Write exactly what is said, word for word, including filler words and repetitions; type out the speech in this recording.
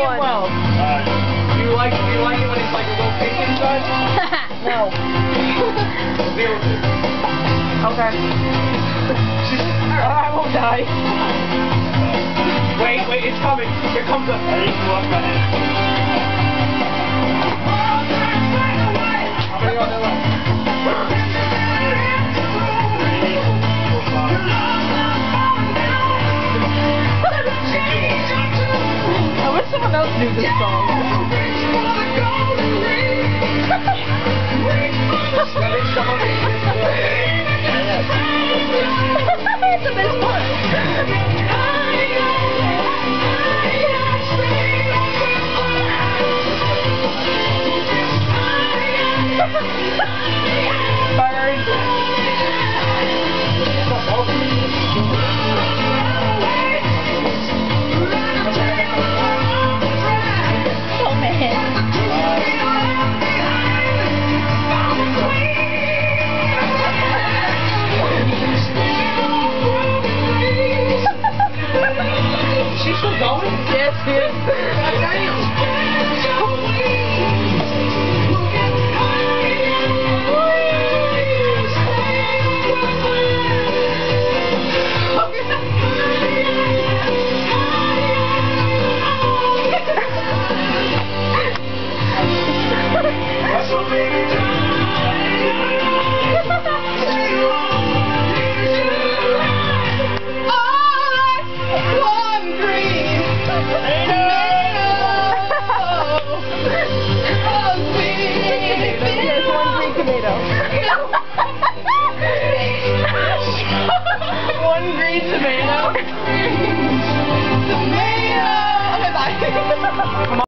one. well. Alright. Do you like, do you like it when it's like a little pink inside? No. Zero two. Okay. I won't die. Wait, wait, it's coming. Here comes a... I need to walk my head. How many are there left? I wish someone else knew this song. It's the best part. Oh man. She's still going? Yes, yes. Tomato. One green tomato. Tomato. Okay, bye.